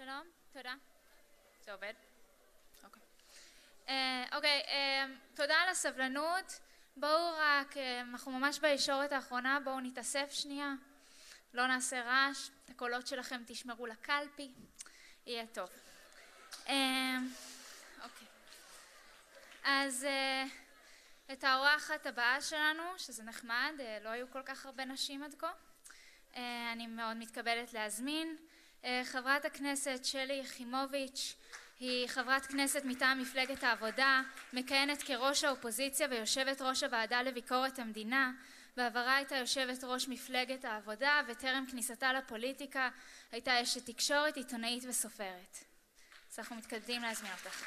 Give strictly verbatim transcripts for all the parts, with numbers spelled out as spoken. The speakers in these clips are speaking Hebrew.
שלום, תודה. זה עובד? אוקיי. אוקיי, תודה על הסבלנות. בואו רק, אנחנו ממש בישורת האחרונה, בואו נתאסף שנייה. לא נעשה רעש, את הקולות שלכם תשמרו לקלפי. יהיה טוב. אוקיי. אז את האורחת הבאה שלנו, שזה נחמד, לא היו כל כך הרבה נשים עד כה. אני מאוד מתכבדת להזמין. חברת הכנסת שלי יחימוביץ' היא חברת כנסת מטעם מפלגת העבודה, מכהנת כראש האופוזיציה ויושבת ראש הוועדה לביקורת המדינה. בעברה הייתה יושבת ראש מפלגת העבודה, וטרם כניסתה לפוליטיקה הייתה אשת תקשורת, עיתונאית וסופרת. אז אנחנו מתכבדים להזמין אותך.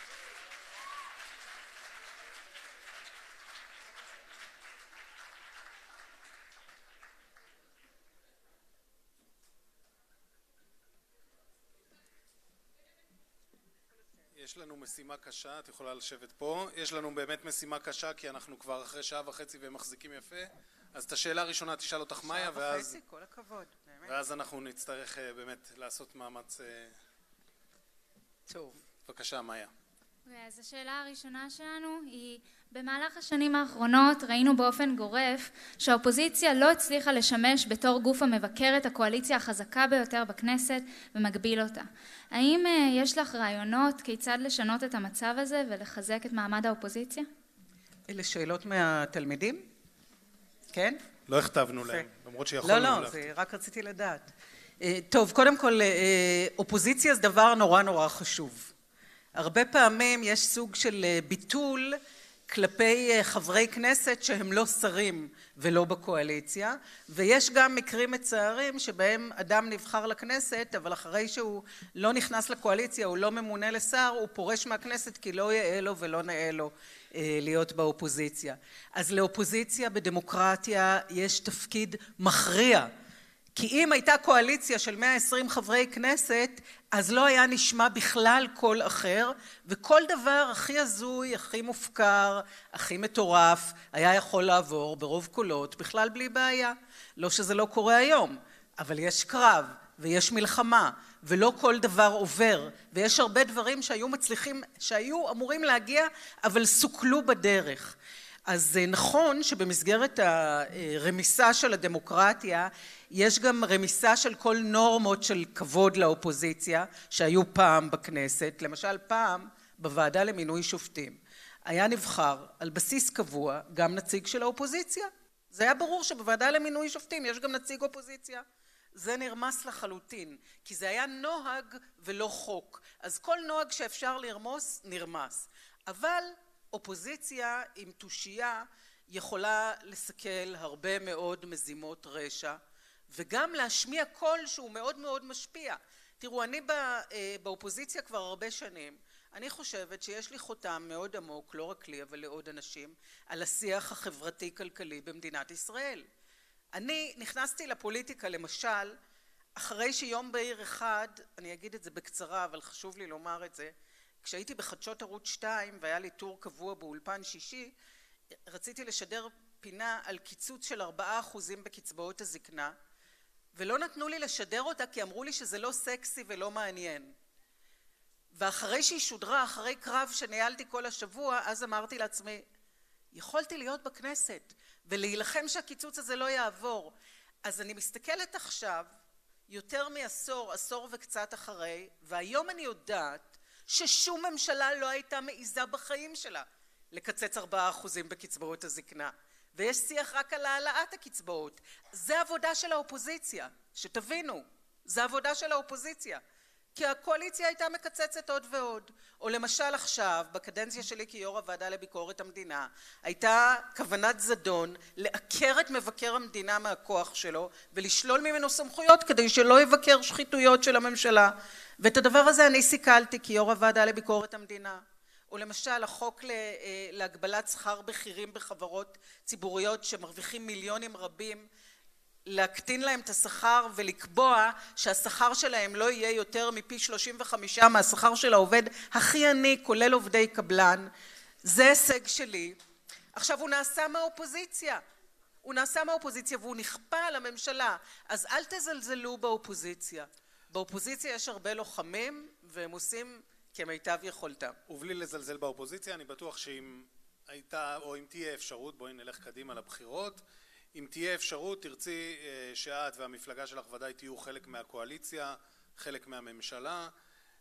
יש לנו משימה קשה, את יכולה לשבת פה. יש לנו באמת משימה קשה, כי אנחנו כבר אחרי שעה וחצי ומחזיקים יפה. אז את השאלה הראשונה תשאל אותך מאיה, ואז... שעה וחצי, כל הכבוד, באמת. ואז אנחנו נצטרך באמת לעשות מאמץ... טוב. בבקשה, מאיה. אז השאלה הראשונה שלנו היא, במהלך השנים האחרונות ראינו באופן גורף שהאופוזיציה לא הצליחה לשמש בתור גוף המבקר את הקואליציה החזקה ביותר בכנסת ומגביל אותה. האם יש לך רעיונות כיצד לשנות את המצב הזה ולחזק את מעמד האופוזיציה? אלה שאלות מהתלמידים? כן? לא הכתבנו להם, למרות שיכולנו לא, לא, זה רק רציתי לדעת. טוב, קודם כל, אופוזיציה זה דבר נורא נורא חשוב. הרבה פעמים יש סוג של ביטול כלפי חברי כנסת שהם לא שרים ולא בקואליציה, ויש גם מקרים מצערים שבהם אדם נבחר לכנסת, אבל אחרי שהוא לא נכנס לקואליציה, הוא לא ממונה לשר, הוא פורש מהכנסת כי לא יאה לו ולא נאה לו להיות באופוזיציה. אז לאופוזיציה בדמוקרטיה יש תפקיד מכריע, כי אם הייתה קואליציה של מאה ועשרים חברי כנסת, אז לא היה נשמע בכלל קול אחר, וכל דבר הכי הזוי, הכי מופקר, הכי מטורף, היה יכול לעבור ברוב קולות, בכלל בלי בעיה. לא שזה לא קורה היום, אבל יש קרב, ויש מלחמה, ולא כל דבר עובר, ויש הרבה דברים שהיו מצליחים, שהיו אמורים להגיע, אבל סוכלו בדרך. אז נכון שבמסגרת הרמיסה של הדמוקרטיה, יש גם רמיסה של כל נורמות של כבוד לאופוזיציה שהיו פעם בכנסת. למשל פעם בוועדה למינוי שופטים היה נבחר על בסיס קבוע גם נציג של האופוזיציה. זה היה ברור שבוועדה למינוי שופטים יש גם נציג אופוזיציה. זה נרמס לחלוטין, כי זה היה נוהג ולא חוק. אז כל נוהג שאפשר לרמוס נרמס. אבל אופוזיציה עם תושייה יכולה לסכל הרבה מאוד מזימות רשע, וגם להשמיע קול שהוא מאוד מאוד משפיע. תראו, אני באופוזיציה כבר הרבה שנים, אני חושבת שיש לי חותם מאוד עמוק, לא רק לי אבל לעוד אנשים, על השיח החברתי-כלכלי במדינת ישראל. אני נכנסתי לפוליטיקה למשל, אחרי שיום בהיר אחד, אני אגיד את זה בקצרה אבל חשוב לי לומר את זה, כשהייתי בחדשות ערוץ שתיים והיה לי טור קבוע באולפן שישי, רציתי לשדר פינה על קיצוץ של ארבעה אחוזים בקצבאות הזקנה, ולא נתנו לי לשדר אותה כי אמרו לי שזה לא סקסי ולא מעניין. ואחרי שהיא שודרה, אחרי קרב שניהלתי כל השבוע, אז אמרתי לעצמי, יכולתי להיות בכנסת ולהילחם שהקיצוץ הזה לא יעבור. אז אני מסתכלת עכשיו, יותר מעשור, עשור וקצת אחרי, והיום אני יודעת ששום ממשלה לא הייתה מעיזה בחיים שלה לקצץ ארבעה אחוזים בקצבאות הזקנה. ויש שיח רק על העלאת הקצבאות. זה עבודה של האופוזיציה, שתבינו, זה עבודה של האופוזיציה. כי הקואליציה הייתה מקצצת עוד ועוד. או למשל עכשיו, בקדנציה שלי כיו"ר הוועדה לביקורת המדינה, הייתה כוונת זדון לעקר את מבקר המדינה מהכוח שלו, ולשלול ממנו סמכויות כדי שלא יבקר שחיתויות של הממשלה. ואת הדבר הזה אני סיכלתי כיו"ר הוועדה לביקורת המדינה. או למשל החוק להגבלת שכר בכירים בחברות ציבוריות שמרוויחים מיליונים רבים, להקטין להם את השכר ולקבוע שהשכר שלהם לא יהיה יותר מפי שלושים וחמישה מהשכר של העובד הכי עני, כולל עובדי קבלן. זה הישג שלי. עכשיו הוא נעשה מהאופוזיציה. הוא נעשה מהאופוזיציה והוא נכפה על הממשלה. אז אל תזלזלו באופוזיציה. באופוזיציה יש הרבה לוחמים, והם עושים כמיטב יכולתם. ובלי לזלזל באופוזיציה, אני בטוח שאם הייתה, או אם תהיה אפשרות, בואי נלך קדימה לבחירות, אם תהיה אפשרות, תרצי שאת והמפלגה שלך ודאי תהיו חלק מהקואליציה, חלק מהממשלה.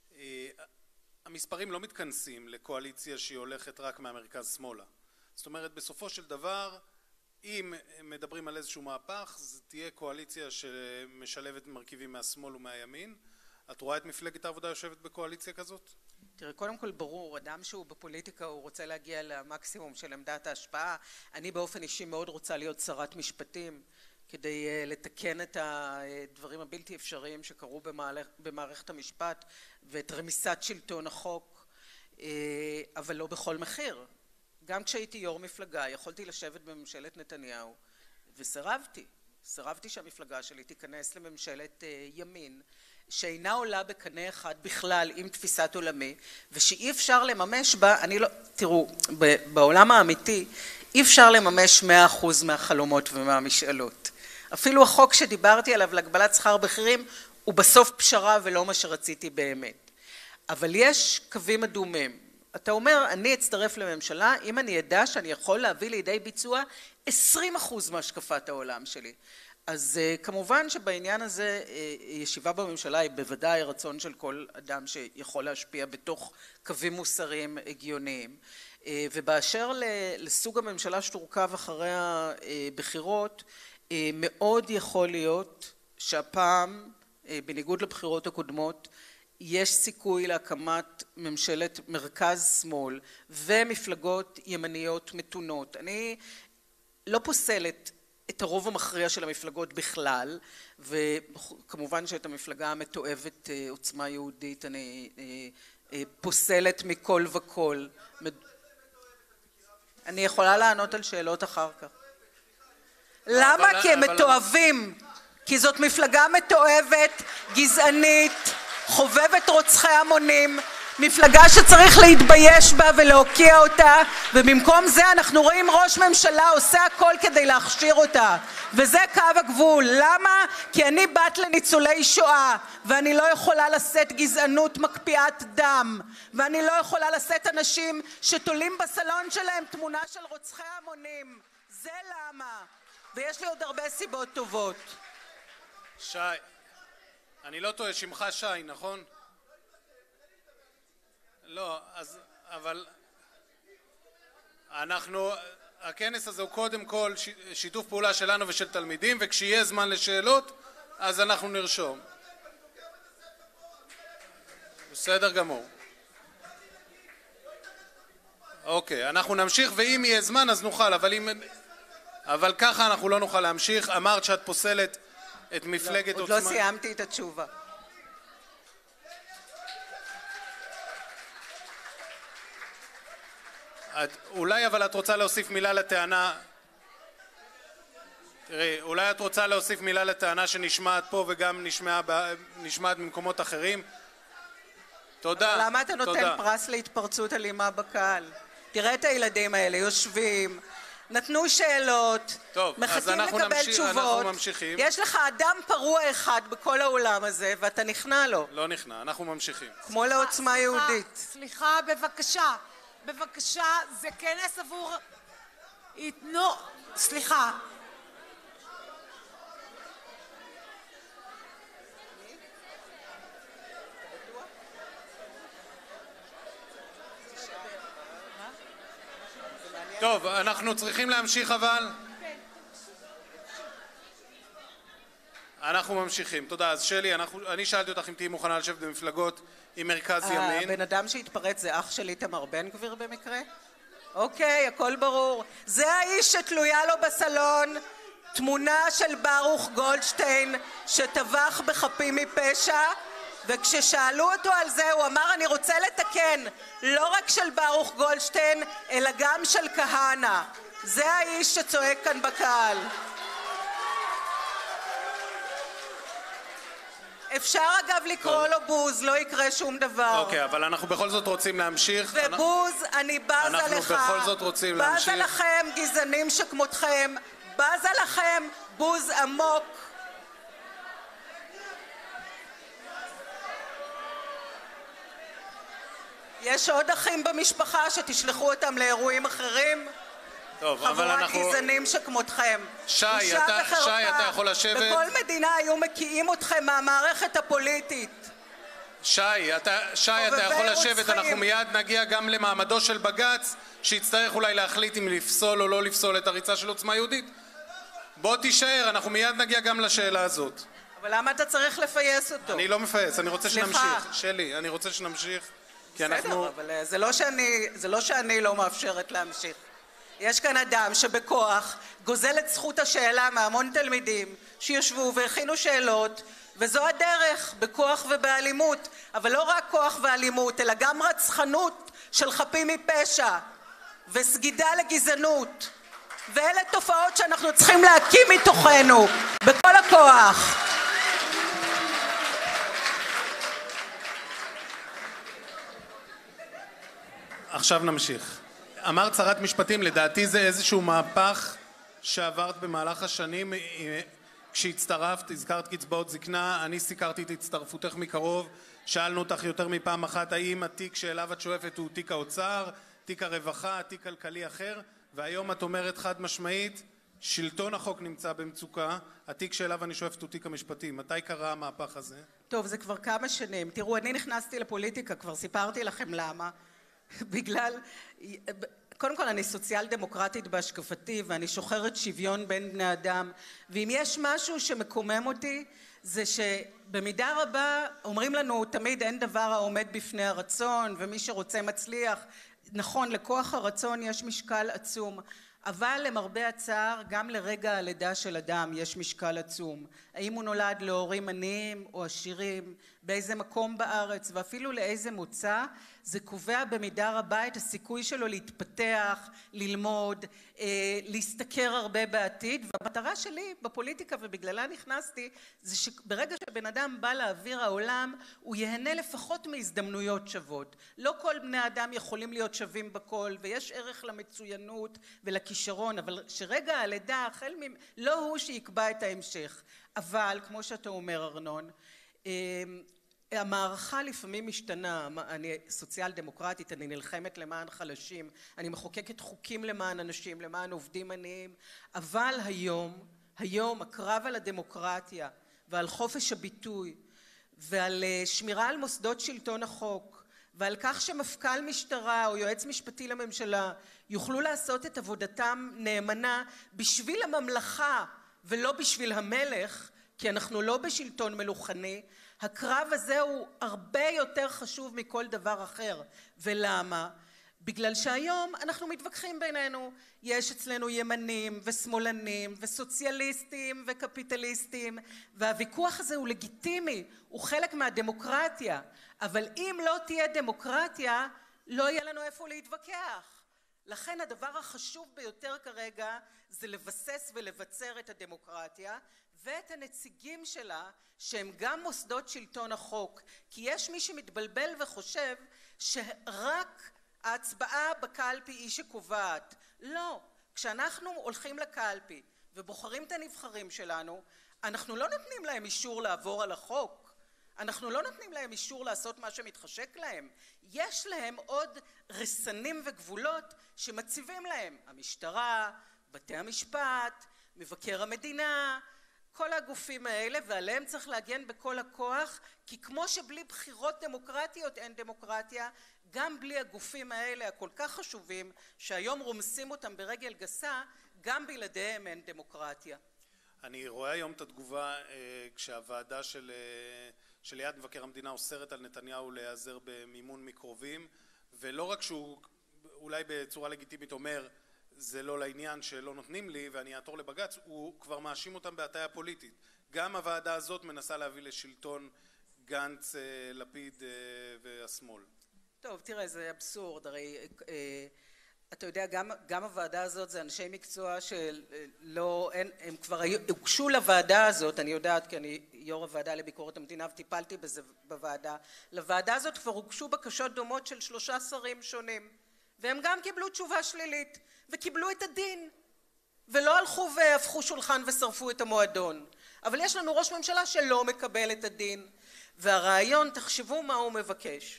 המספרים לא מתכנסים לקואליציה שהיא הולכת רק מהמרכז שמאלה. זאת אומרת, בסופו של דבר, אם מדברים על איזשהו מהפך, זה תהיה קואליציה שמשלבת מרכיבים מהשמאל ומהימין. את רואה את מפלגת העבודה יושבת בקואליציה כזאת? תראה, קודם כל ברור, אדם שהוא בפוליטיקה הוא רוצה להגיע למקסימום של עמדת ההשפעה. אני באופן אישי מאוד רוצה להיות שרת משפטים, כדי uh, לתקן את הדברים הבלתי אפשריים שקרו במערכ, במערכת המשפט ואת רמיסת שלטון החוק, uh, אבל לא בכל מחיר. גם כשהייתי יו"ר מפלגה יכולתי לשבת בממשלת נתניהו וסירבתי. סירבתי שהמפלגה שלי תיכנס לממשלת uh, ימין שאינה עולה בקנה אחד בכלל עם תפיסת עולמי, ושאי אפשר לממש בה, אני לא, תראו, בעולם האמיתי אי אפשר לממש מאה אחוז מהחלומות ומהמשאלות. אפילו החוק שדיברתי עליו להגבלת שכר בכירים הוא בסוף פשרה ולא מה שרציתי באמת. אבל יש קווים אדומים. אתה אומר, אני אצטרף לממשלה אם אני ידע שאני יכול להביא לידי ביצוע עשרים אחוז מהשקפת העולם שלי. אז כמובן שבעניין הזה ישיבה בממשלה היא בוודאי רצון של כל אדם שיכול להשפיע בתוך קווים מוסריים הגיוניים. ובאשר לסוג הממשלה שתורכב אחרי הבחירות, מאוד יכול להיות שהפעם, בניגוד לבחירות הקודמות, יש סיכוי להקמת ממשלת מרכז שמאל ומפלגות ימניות מתונות. אני לא פוסלת את הרוב המכריע של המפלגות בכלל, וכמובן שאת המפלגה המתועבת עוצמה יהודית אני פוסלת מכל וכל. אני יכולה לענות על שאלות אחר כך. למה? כי הם מתועבים. כי זאת מפלגה מתועבת, גזענית, חובבת רוצחי המונים, מפלגה שצריך להתבייש בה ולהוקיע אותה, ובמקום זה אנחנו רואים ראש ממשלה עושה הכל כדי להכשיר אותה, וזה קו הגבול. למה? כי אני בת לניצולי שואה, ואני לא יכולה לשאת גזענות מקפיאת דם, ואני לא יכולה לשאת אנשים שתולים בסלון שלהם תמונה של רוצחי המונים. זה למה. ויש לי עוד הרבה סיבות טובות. שי, אני לא טועה, שמך שי, נכון? לא, אז, אבל אנחנו, הכנס הזה הוא קודם כל שיתוף פעולה שלנו ושל תלמידים, וכשיהיה זמן לשאלות, אז אנחנו נרשום. בסדר גמור. אוקיי, אנחנו נמשיך, ואם יהיה זמן אז נוכל, אבל אם... אבל ככה אנחנו לא נוכל להמשיך. אמרת שאת פוסלת את מפלגת לא, עוצמה... עוד לא סיימתי את התשובה. את, אולי אבל את רוצה להוסיף מילה לטענה... תראי, אולי את רוצה להוסיף מילה לטענה שנשמעת פה וגם נשמעה, נשמעת במקומות אחרים? תודה. אבל למה אתה נותן תודה. פרס להתפרצות אלימה בקהל? תראה את הילדים האלה יושבים, נתנו שאלות, טוב, מחכים לקבל נמשיך, תשובות. אנחנו ממשיכים. יש לך אדם פרוע אחד בכל העולם הזה ואתה נכנע לו. לא נכנע, אנחנו ממשיכים. כמו לעוצמה יהודית. סליחה, בבקשה. בבקשה, זה כנס עבור... ייתנו... סליחה. טוב, אנחנו צריכים להמשיך אבל? אנחנו ממשיכים. תודה. אז שלי, אנחנו, אני שאלתי אותך אם תהיי מוכנה לשבת במפלגות עם מרכז ימין. הבן אדם שהתפרץ זה אח שלי איתמר בן גביר במקרה? אוקיי, הכל ברור. זה האיש שתלויה לו בסלון תמונה של ברוך גולדשטיין שטבח בחפים מפשע, וכששאלו אותו על זה הוא אמר אני רוצה לתקן, לא רק של ברוך גולדשטיין אלא גם של כהנא. זה האיש שצועק כאן בקהל. אפשר אגב לקרוא לו בוז, לא יקרה שום דבר. אוקיי, אבל אנחנו בכל זאת רוצים להמשיך. ובוז, אני בזה לך. אנחנו בכל זאת רוצים להמשיך. בזה לכם, גזענים שכמותכם. בזה לכם, בוז עמוק. יש עוד אחים במשפחה שתשלחו אותם לאירועים אחרים? טוב, אבל אנחנו... חבורת גזענים שכמותכם. שי, אתה, שי, אתה יכול לשבת? בכל מדינה היו מקיאים אתכם מהמערכת הפוליטית. שי, אתה, שי, אתה יכול לשבת, אנחנו מיד נגיע גם למעמדו של בג"ץ, שיצטרך אולי להחליט אם לפסול או לא לפסול את הריצה של עוצמה יהודית. בוא תישאר, אנחנו מיד נגיע גם לשאלה הזאת. אבל למה אתה צריך לפייס אותו? אני לא מפייס, אני רוצה שנמשיך. שלי, אני רוצה שנמשיך, כי אנחנו... בסדר, אבל זה לא שאני, זה לא שאני לא מאפשרת להמשיך. יש כאן אדם שבכוח גוזל את זכות השאלה מהמון תלמידים שיושבו והכינו שאלות, וזו הדרך, בכוח ובאלימות, אבל לא רק כוח ואלימות, אלא גם רצחנות של חפים מפשע, וסגידה לגזענות. ואלה תופעות שאנחנו צריכים להקים מתוכנו, בכל הכוח. עכשיו נמשיך. אמרת שרת משפטים, לדעתי זה איזשהו מהפך שעברת במהלך השנים. כשהצטרפת, הזכרת קצבאות זקנה, אני סיקרתי את הצטרפותך מקרוב, שאלנו אותך יותר מפעם אחת, האם התיק שאליו את שואפת הוא תיק האוצר, תיק הרווחה, תיק כלכלי אחר, והיום את אומרת חד משמעית, שלטון החוק נמצא במצוקה, התיק שאליו אני שואפת הוא תיק המשפטים. מתי קרה המהפך הזה? טוב, זה כבר כמה שנים. תראו, אני נכנסתי לפוליטיקה, כבר סיפרתי לכם למה. בגלל... קודם כל אני סוציאל דמוקרטית בהשקפתי ואני שוחרת שוויון בין בני אדם, ואם יש משהו שמקומם אותי זה שבמידה רבה אומרים לנו תמיד אין דבר העומד בפני הרצון ומי שרוצה מצליח. נכון, לכוח הרצון יש משקל עצום, אבל למרבה הצער גם לרגע הלידה של אדם יש משקל עצום. האם הוא נולד להורים עניים או עשירים, באיזה מקום בארץ ואפילו לאיזה מוצא, זה קובע במידה רבה את הסיכוי שלו להתפתח, ללמוד, אה, להסתכר הרבה בעתיד. והמטרה שלי בפוליטיקה ובגללה נכנסתי זה שברגע שבן אדם בא לאוויר העולם הוא יהנה לפחות מהזדמנויות שוות. לא כל בני האדם יכולים להיות שווים בכל ויש ערך למצוינות ולכישרון, אבל שרגע הלידה החל מ... לא הוא שיקבע את ההמשך. אבל כמו שאתה אומר ארנון, אה, המערכה לפעמים משתנה. אני סוציאל דמוקרטית, אני נלחמת למען חלשים, אני מחוקקת חוקים למען אנשים, למען עובדים עניים, אבל היום, היום הקרב על הדמוקרטיה ועל חופש הביטוי ועל שמירה על מוסדות שלטון החוק ועל כך שמפכ"ל משטרה או יועץ משפטי לממשלה יוכלו לעשות את עבודתם נאמנה בשביל הממלכה ולא בשביל המלך, כי אנחנו לא בשלטון מלוכני. הקרב הזה הוא הרבה יותר חשוב מכל דבר אחר. ולמה? בגלל שהיום אנחנו מתווכחים בינינו. יש אצלנו ימנים ושמאלנים וסוציאליסטים וקפיטליסטים, והוויכוח הזה הוא לגיטימי, הוא חלק מהדמוקרטיה. אבל אם לא תהיה דמוקרטיה, לא יהיה לנו איפה להתווכח. לכן הדבר החשוב ביותר כרגע זה לבסס ולבצר את הדמוקרטיה ואת הנציגים שלה שהם גם מוסדות שלטון החוק, כי יש מי שמתבלבל וחושב שרק ההצבעה בקלפי היא שקובעת. לא, כשאנחנו הולכים לקלפי ובוחרים את הנבחרים שלנו, אנחנו לא נותנים להם אישור לעבור על החוק, אנחנו לא נותנים להם אישור לעשות מה שמתחשק להם. יש להם עוד רסנים וגבולות שמציבים להם המשטרה, בתי המשפט, מבקר המדינה, כל הגופים האלה, ועליהם צריך להגן בכל הכוח, כי כמו שבלי בחירות דמוקרטיות אין דמוקרטיה, גם בלי הגופים האלה הכל כך חשובים שהיום רומסים אותם ברגל גסה, גם בלעדיהם אין דמוקרטיה. אני רואה היום את התגובה כשהוועדה של של יד מבקר המדינה אוסרת על נתניהו להיעזר במימון מקרובים, ולא רק שהוא אולי בצורה לגיטימית אומר זה לא לעניין שלא נותנים לי ואני אעתור לבג"ץ, הוא כבר מאשים אותם בהטיה פוליטית. גם הוועדה הזאת מנסה להביא לשלטון גנץ, לפיד והשמאל. טוב, תראה, זה אבסורד. הרי אתה יודע, גם, גם הוועדה הזאת זה אנשי מקצוע שלא, אין, הם כבר הוגשו לוועדה הזאת, אני יודעת כי אני יו"ר הוועדה לביקורת המדינה וטיפלתי בזה בוועדה, לוועדה הזאת כבר הוגשו בקשות דומות של שלושה שרים שונים, והם גם קיבלו תשובה שלילית, וקיבלו את הדין, ולא הלכו והפכו שולחן ושרפו את המועדון. אבל יש לנו ראש ממשלה שלא מקבל את הדין, והרעיון, תחשבו מה הוא מבקש.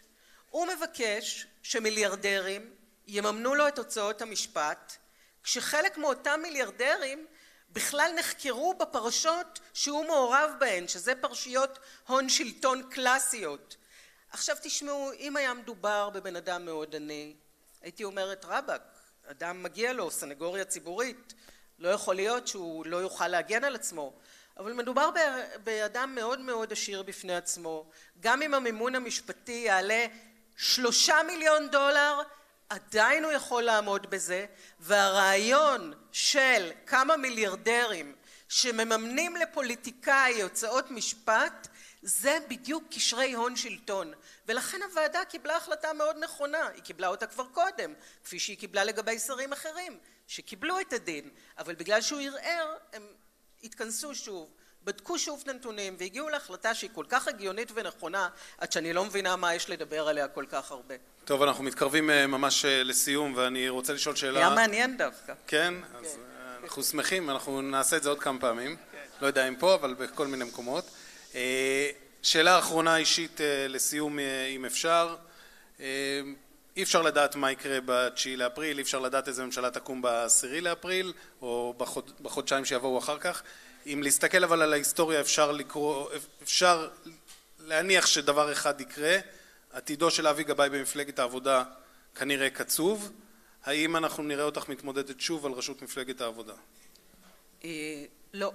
הוא מבקש שמיליארדרים יממנו לו את הוצאות המשפט, כשחלק מאותם מיליארדרים בכלל נחקרו בפרשות שהוא מעורב בהן, שזה פרשיות הון שלטון קלאסיות. עכשיו תשמעו, אם היה מדובר בבן אדם מאוד עני, הייתי אומרת רבק, אדם מגיע לו, סנגוריה ציבורית, לא יכול להיות שהוא לא יוכל להגן על עצמו, אבל מדובר באדם מאוד מאוד עשיר בפני עצמו, גם אם המימון המשפטי יעלה שלושה מיליון דולר, עדיין הוא יכול לעמוד בזה, והרעיון של כמה מיליארדרים שמממנים לפוליטיקאי הוצאות משפט, זה בדיוק קשרי הון שלטון, ולכן הוועדה קיבלה החלטה מאוד נכונה, היא קיבלה אותה כבר קודם, כפי שהיא קיבלה לגבי שרים אחרים, שקיבלו את הדין, אבל בגלל שהוא ערער, הם התכנסו שוב, בדקו שוב את הנתונים, והגיעו להחלטה שהיא כל כך הגיונית ונכונה, עד שאני לא מבינה מה יש לדבר עליה כל כך הרבה. טוב, אנחנו מתקרבים ממש לסיום, ואני רוצה לשאול שאלה... היה מעניין דווקא. כן? אז אנחנו שמחים, אנחנו נעשה את זה עוד כמה פעמים. לא יודע אם פה, אבל בכל מיני מקומות. שאלה אחרונה אישית לסיום, אם אפשר. אי אפשר לדעת מה יקרה בתשיעי לאפריל, אי אפשר לדעת איזה ממשלה תקום בעשירי לאפריל, או בחודשיים שיבואו אחר כך. אם להסתכל אבל על ההיסטוריה אפשר לקרוא, אפשר להניח שדבר אחד יקרה, עתידו של אבי גבאי במפלגת העבודה כנראה קצוב. האם אנחנו נראה אותך מתמודדת שוב על ראשות מפלגת העבודה? לא.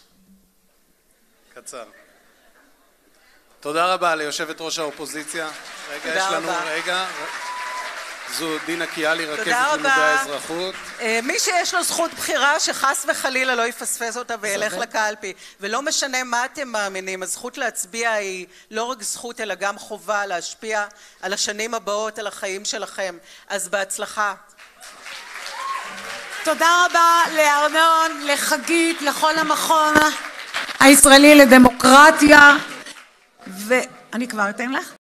קצר. תודה רבה ליושבת ראש האופוזיציה. רגע, יש לנו רגע. זו דינה קיאלי, רכזת לימודי האזרחות. מי שיש לו זכות בחירה שחס וחלילה לא יפספס אותה וילך לקלפי, ולא משנה מה אתם מאמינים, הזכות להצביע היא לא רק זכות אלא גם חובה להשפיע על השנים הבאות, על החיים שלכם. אז בהצלחה. תודה רבה לארנון, לחגית, לכל המכון הישראלי לדמוקרטיה, ואני כבר אתן לך.